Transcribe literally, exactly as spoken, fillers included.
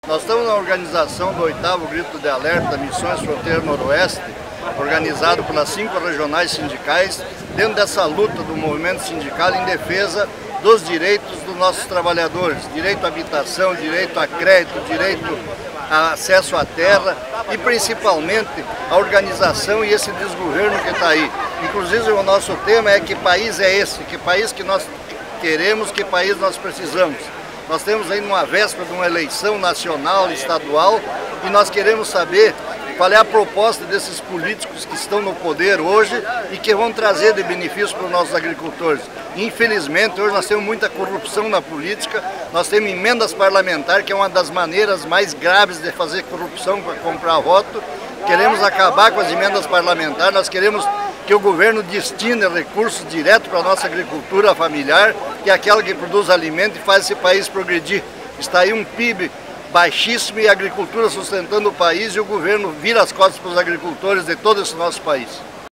Nós estamos na organização do oitavo Grito de Alerta Missões Fronteira Noroeste, organizado pelas cinco regionais sindicais, dentro dessa luta do movimento sindical em defesa dos direitos dos nossos trabalhadores, direito à habitação, direito a crédito, direito a acesso à terra e principalmente a organização e esse desgoverno que está aí. Inclusive o nosso tema é que país é esse, que país que nós queremos, que país nós precisamos. Nós temos aí uma véspera de uma eleição nacional, estadual, e nós queremos saber qual é a proposta desses políticos que estão no poder hoje e que vão trazer de benefício para os nossos agricultores. Infelizmente, hoje nós temos muita corrupção na política, nós temos emendas parlamentares, que é uma das maneiras mais graves de fazer corrupção para comprar voto. Queremos acabar com as emendas parlamentares, nós queremos que o governo destine recursos direto para a nossa agricultura familiar, que é aquela que produz alimento e faz esse país progredir. Está aí um P I B baixíssimo e a agricultura sustentando o país, e o governo vira as costas para os agricultores de todo esse nosso país.